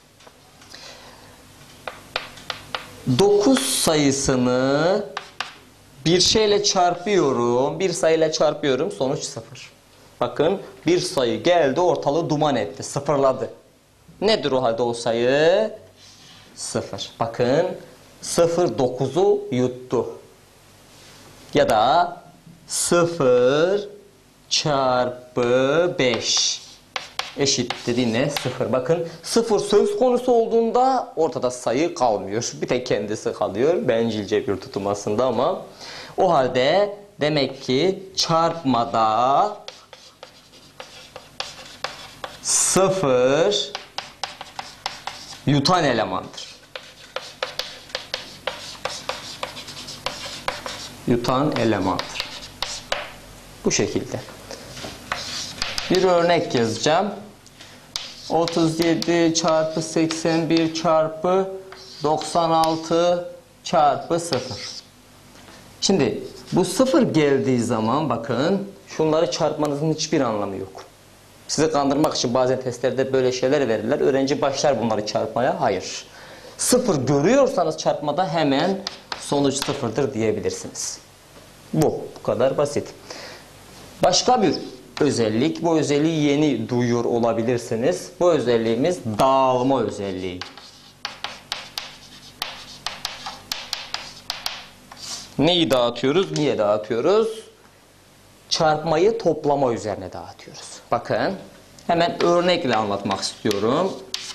dokuz sayısını bir şeyle çarpıyorum. Bir sayıyla çarpıyorum. Sonuç sıfır. Bakın bir sayı geldi ortalığı duman etti. Sıfırladı. Nedir o halde o sayı? sıfır. Bakın sıfır dokuzu yuttu. Ya da sıfır çarpı beş eşittir yine sıfır. Bakın sıfır söz konusu olduğunda ortada sayı kalmıyor. Bir tek kendisi kalıyor. Bencilce bir tutum aslında ama o halde demek ki çarpmada sıfır yutan elemandır. Yutan elemandır. Bu şekilde. Bir örnek yazacağım. otuz yedi çarpı seksen bir çarpı doksan altı çarpı sıfır. Şimdi bu sıfır geldiği zaman bakın şunları çarpmanızın hiçbir anlamı yok. Sizi kandırmak için bazen testlerde böyle şeyler verirler. Öğrenci başlar bunları çarpmaya. Hayır. Sıfır görüyorsanız çarpmada hemen sonuç sıfırdır diyebilirsiniz. Bu. Bu kadar basit. Başka bir özellik. Bu özelliği yeni duyuyor olabilirsiniz. Bu özelliğimiz dağılma özelliği. Neyi dağıtıyoruz? Niye dağıtıyoruz? Çarpmayı toplama üzerine dağıtıyoruz. Bakın hemen örnekle anlatmak istiyorum.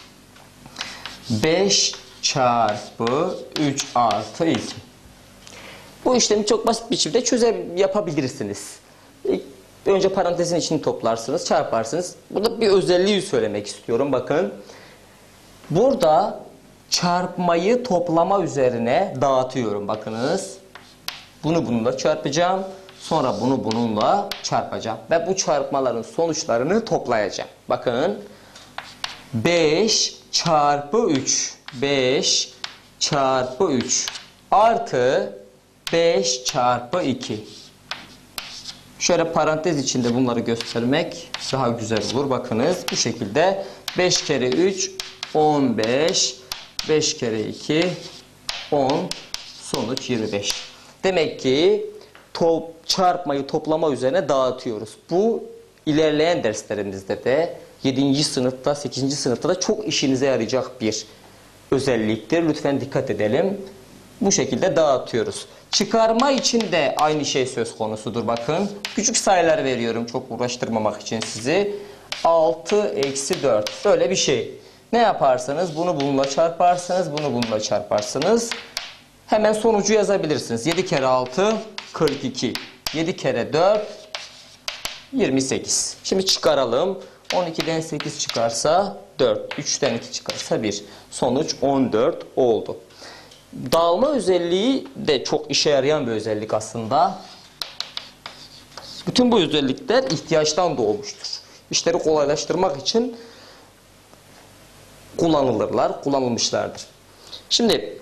beş çarpı üç artı iki. Bu işlemi çok basit bir şekilde çözüm yapabilirsiniz. Önce parantezin içini toplarsınız, çarparsınız. Burada bir özelliği söylemek istiyorum. Bakın. Burada çarpmayı toplama üzerine dağıtıyorum. Bakınız. Bunu bununla çarpacağım. Sonra bunu bununla çarpacağım. Ve bu çarpmaların sonuçlarını toplayacağım. Bakın. beş çarpı üç. beş çarpı üç. Artı beş çarpı iki. Şöyle parantez içinde bunları göstermek daha güzel olur. Bakınız bu şekilde. beş kere üç on beş. beş kere iki on. Sonuç yirmi beş. Demek ki top, çarpmayı toplama üzerine dağıtıyoruz. Bu ilerleyen derslerimizde de yedinci sınıfta, sekizinci sınıfta da çok işinize yarayacak bir özelliktir. Lütfen dikkat edelim. Bu şekilde dağıtıyoruz. Çıkarma için de aynı şey söz konusudur. Bakın küçük sayılar veriyorum çok uğraştırmamak için sizi. altı eksi dört. Böyle bir şey. Ne yaparsanız bunu bununla çarparsınız. Bunu bununla çarparsınız. Hemen sonucu yazabilirsiniz. yedi kere altı kırk iki. yedi kere dört yirmi sekiz. Şimdi çıkaralım. on ikiden sekiz çıkarsa dört. üçten iki çıkarsa bir. Sonuç on dört oldu. Dağılma özelliği de çok işe yarayan bir özellik aslında. Bütün bu özellikler ihtiyaçtan doğmuştur. İşleri kolaylaştırmak için kullanılırlar, kullanılmışlardır. Şimdi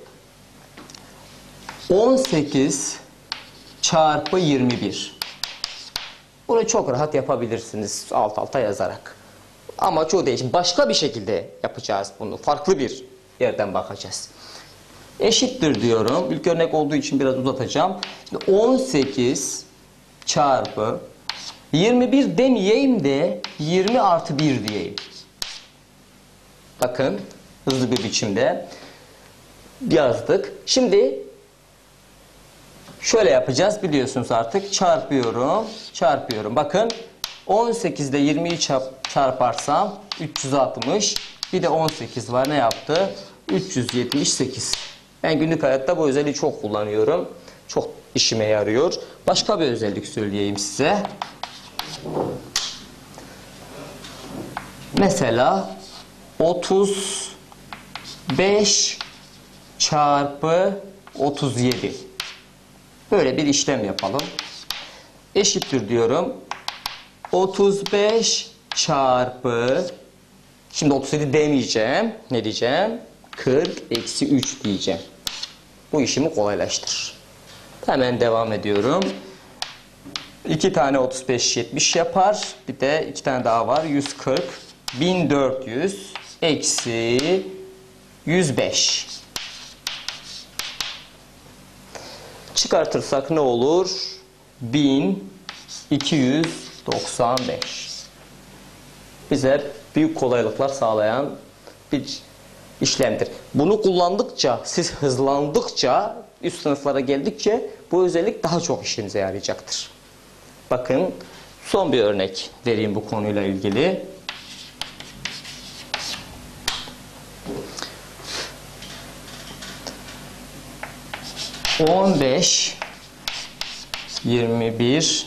on sekiz çarpı yirmi bir. Bunu çok rahat yapabilirsiniz alt alta yazarak. Ama çoğu değişik. Başka bir şekilde yapacağız bunu. Farklı bir yerden bakacağız. Eşittir diyorum. İlk örnek olduğu için biraz uzatacağım. Şimdi on sekiz çarpı yirmi bir demeyeyim de yirmi artı bir diyeyim. Bakın hızlı bir biçimde yazdık. Şimdi şöyle yapacağız biliyorsunuz artık. Çarpıyorum. Çarpıyorum. Bakın on sekiz ile yirmiyi çarparsam üç yüz altmış. Bir de on sekiz var. Ne yaptı? üç yüz yetmiş sekiz. Ben günlük hayatta bu özelliği çok kullanıyorum. Çok işime yarıyor. Başka bir özellik söyleyeyim size. Mesela otuz beş çarpı otuz yedi. Böyle bir işlem yapalım. Eşittir diyorum. otuz beş çarpı, şimdi otuz yedi demeyeceğim. Ne diyeceğim? kırk eksi üç diyeceğim. Bu işimi kolaylaştırır. Hemen devam ediyorum. iki tane otuz beş yetmiş yapar. Bir de iki tane daha var. yüz kırk. bin dört yüz eksi yüz beş. Çıkartırsak ne olur? bin iki yüz doksan beş. Bize büyük kolaylıklar sağlayan bir işlemdir. Bunu kullandıkça, siz hızlandıkça, üst sınıflara geldikçe bu özellik daha çok işinize yarayacaktır. Bakın son bir örnek vereyim bu konuyla ilgili. on beş yirmi bir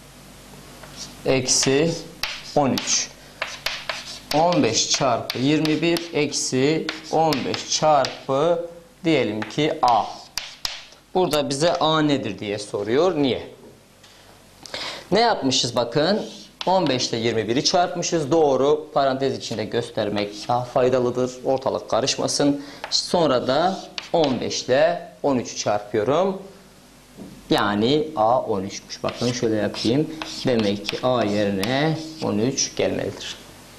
eksi on üç. on beş çarpı yirmi bir eksi on beş çarpı diyelim ki A. Burada bize A nedir diye soruyor. Niye? Ne yapmışız bakın? on beş ile yirmi biri çarpmışız. Doğru. Parantez içinde göstermek daha faydalıdır. Ortalık karışmasın. Sonra da on beş ile on üçü çarpıyorum. Yani A on üçmüş. Bakın şöyle yapayım. Demek ki A yerine on üç gelmelidir.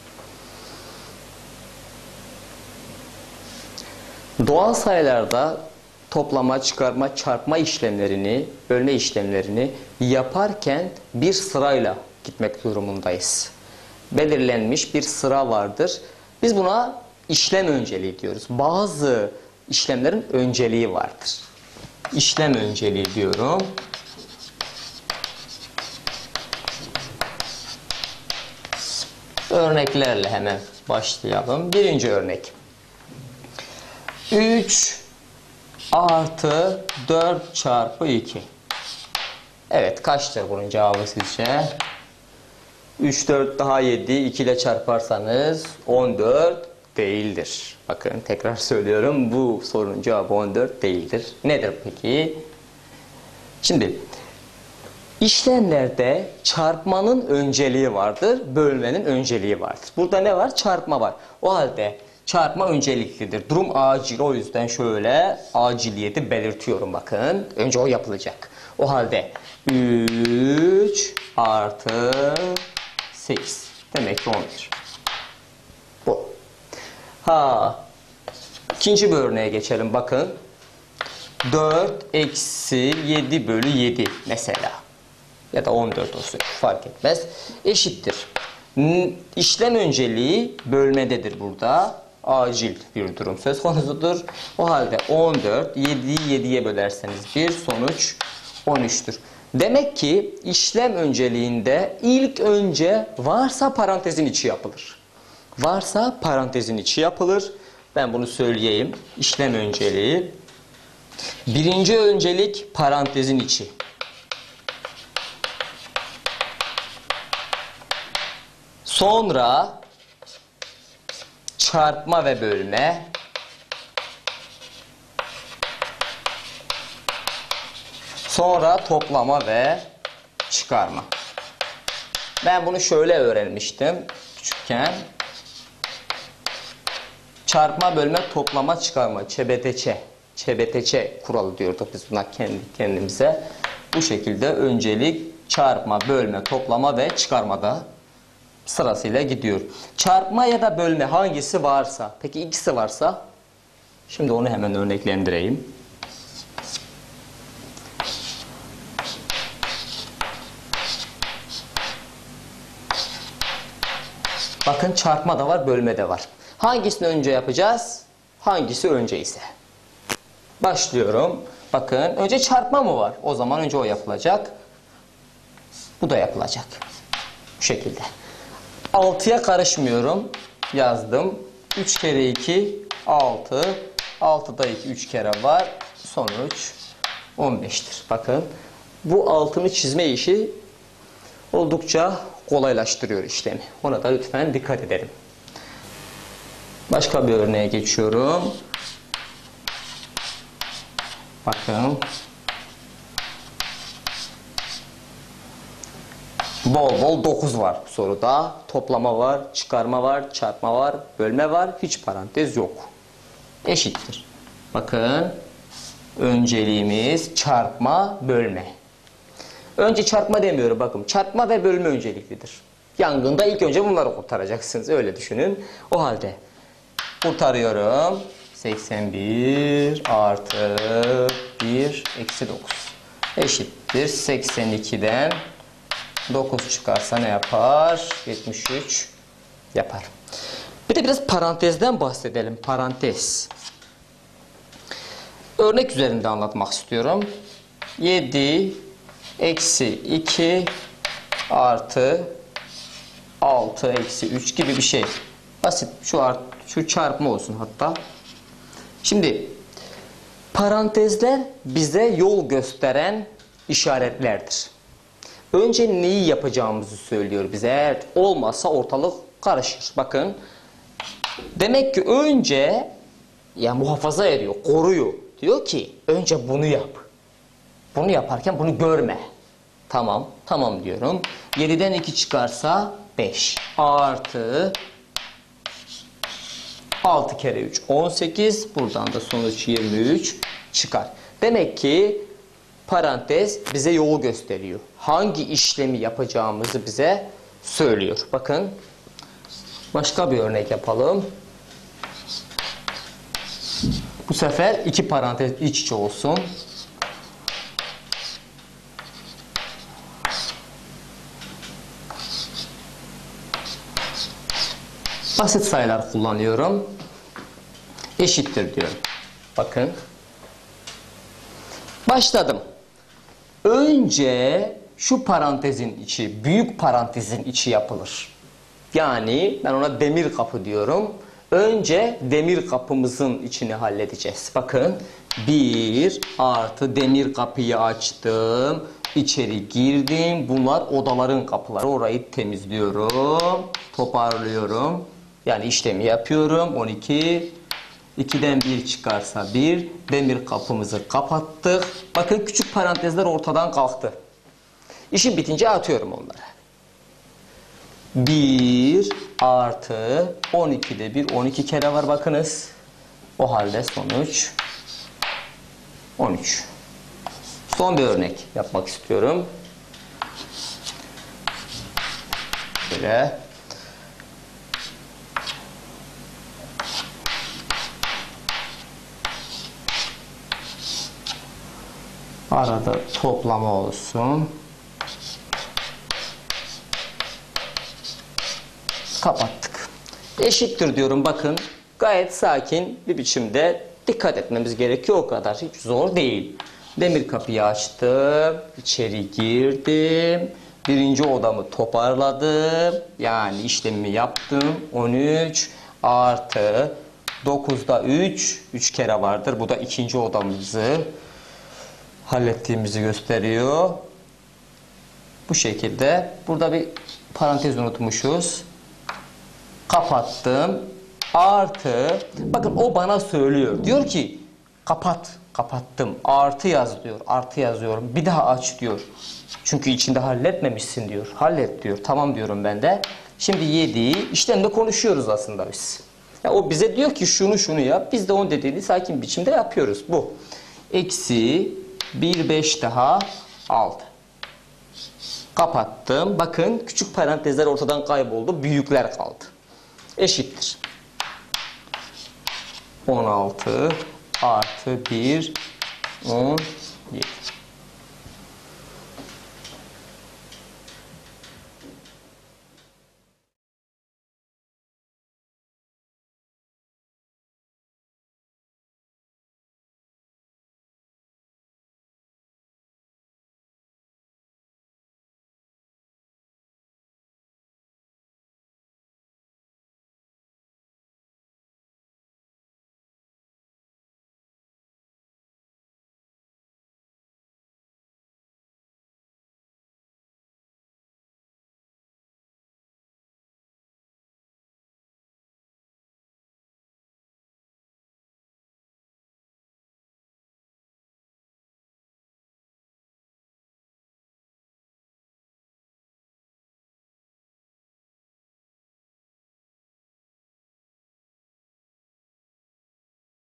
Doğal sayılarda toplama, çıkarma, çarpma işlemlerini, bölme işlemlerini yaparken bir sırayla gitmek durumundayız. Belirlenmiş bir sıra vardır. Biz buna işlem önceliği diyoruz. Bazı işlemlerin önceliği vardır. İşlem önceliği diyorum. Örneklerle hemen başlayalım. Birinci örnek. üç artı dört çarpı iki. Evet, kaçtır bunun cevabı sizce? üç, dört daha yedi, iki ile çarparsanız on dört değildir. Bakın tekrar söylüyorum, bu sorunun cevabı on dört değildir. Nedir peki? Şimdi işlemlerde çarpmanın önceliği vardır, bölmenin önceliği vardır. Burada ne var? Çarpma var. O halde çarpma önceliklidir. Durum acil. O yüzden şöyle aciliyeti belirtiyorum bakın. Önce o yapılacak. O halde üç artı sekiz. Demek ki on bir. Bu. Ha. İkinci bir örneğe geçelim bakın. dört eksi yedi bölü yedi mesela. Ya da on dört olsun. Fark etmez. Eşittir. İşlem önceliği bölmededir burada. Acil bir durum söz konusudur. O halde on dört, yediyi yediye bölerseniz bir, sonuç on üçtür. Demek ki işlem önceliğinde ilk önce varsa parantezin içi yapılır. Varsa parantezin içi yapılır. Ben bunu söyleyeyim. İşlem önceliği. Birinci öncelik parantezin içi. Sonra çarpma ve bölme. Sonra toplama ve çıkarma. Ben bunu şöyle öğrenmiştim küçükken. Çarpma, bölme, toplama, çıkarma. Çebeteçe. Çebeteçe kuralı diyorduk biz buna kendi kendimize. Bu şekilde öncelik çarpma, bölme, toplama ve çıkarmada sırasıyla gidiyor. Çarpma ya da bölme hangisi varsa, peki ikisi varsa, şimdi onu hemen örneklendireyim. Bakın çarpma da var, bölme de var. Hangisini önce yapacağız? Hangisi önce ise? Başlıyorum. Bakın önce çarpma mı var? O zaman önce o yapılacak. Bu da yapılacak. Bu şekilde. altıya karışmıyorum. Yazdım. üç kere iki altı. altıda iki üç kere var. Sonuç on beştir. Bakın bu altını çizme işi oldukça kolaylaştırıyor işlemi. Ona da lütfen dikkat edelim. Başka bir örneğe geçiyorum. Bakın. Bol bol dokuz var bu soruda. Toplama var, çıkarma var, çarpma var, bölme var. Hiç parantez yok. Eşittir. Bakın. Önceliğimiz çarpma, bölme. Önce çarpma demiyorum bakın. Çarpma ve bölme önceliklidir. Yangında ilk önce bunları kurtaracaksınız. Öyle düşünün. O halde kurtarıyorum. seksen bir artı bir eksi dokuz. Eşittir. seksen ikiden dokuz çıkarsa ne yapar? yetmiş üç yapar. Bir de biraz parantezden bahsedelim. Parantez. Örnek üzerinde anlatmak istiyorum. yedi eksi iki artı altı eksi üç gibi bir şey. Basit. Şu, art, şu çarpma olsun hatta. Şimdi parantezler bize yol gösteren işaretlerdir. Önce neyi yapacağımızı söylüyor bize. Eğer olmazsa ortalık karışır. Bakın. Demek ki önce ya muhafaza ediyor, koruyor. Diyor ki önce bunu yap. Bunu yaparken bunu görme. Tamam. Tamam diyorum. yediden iki çıkarsa beş. Artı altı kere üç on sekiz. Buradan da sonuç yirmi üç çıkar. Demek ki parantez bize yolu gösteriyor. Hangi işlemi yapacağımızı bize söylüyor. Bakın. Başka bir örnek yapalım. Bu sefer iki parantez iç içe olsun. Basit sayılar kullanıyorum. Eşittir diyorum. Bakın. Başladım. Önce şu parantezin içi, büyük parantezin içi yapılır. Yani ben ona demir kapı diyorum. Önce demir kapımızın içini halledeceğiz. Bakın. bir artı demir kapıyı açtım. İçeri girdim. Bunlar odaların kapıları. Orayı temizliyorum. Toparlıyorum. Yani işlemi yapıyorum. on iki. ikiden bir çıkarsa bir. Demir kapımızı kapattık. Bakın küçük parantezler ortadan kalktı. İşim bitince atıyorum onları. bir artı on ikide bir. on iki kere var bakınız. O halde sonuç on üç. Son bir örnek yapmak istiyorum. Böyle. Arada toplama olsun. Kapattık. Eşittir diyorum bakın. Gayet sakin bir biçimde dikkat etmemiz gerekiyor. O kadar hiç zor değil. Demir kapıyı açtım. İçeri girdim. Birinci odamı toparladım. Yani işlemimi yaptım. on üç artı dokuzda üç. üç kere vardır. Bu da ikinci odamızı hallettiğimizi gösteriyor. Bu şekilde. Burada bir parantez unutmuşuz. Kapattım. Artı. Bakın o bana söylüyor. Diyor ki kapat. Kapattım. Artı yaz diyor. Artı yazıyorum. Bir daha aç diyor. Çünkü içinde halletmemişsin diyor. Hallet diyor. Tamam diyorum ben de. Şimdi yediği işlemde konuşuyoruz aslında biz. Ya o bize diyor ki şunu şunu yap. Biz de onun dediğini sakin biçimde yapıyoruz. Bu. Eksi bir beş daha altı. Kapattım. Bakın küçük parantezler ortadan kayboldu. Büyükler kaldı. Eşittir. on altı artı bir on yedi.